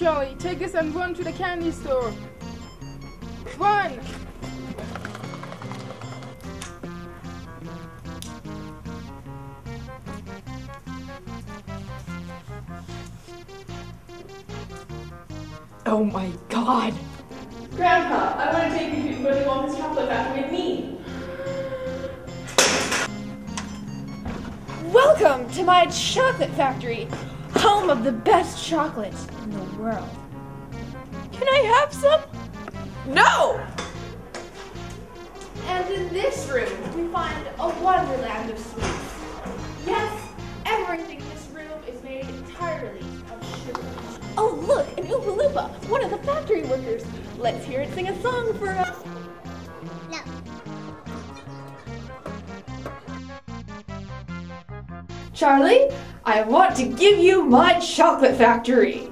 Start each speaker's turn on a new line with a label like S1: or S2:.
S1: Charlie, take this and run to the candy store. Run!
S2: Oh my God!
S3: Grandpa, I want to take you to Willy Wonka's chocolate factory with me.
S2: Welcome to my chocolate factory, home of the best chocolates in the world. Can I have some? No! And in this room, we find a wonderland of sweets. Yes, everything in this room is made entirely of sugar. Oh, look, an Oompa Loompa, one of the factory workers. Let's hear it sing a song for us.
S4: No.
S2: Charlie, I want to give you my chocolate factory.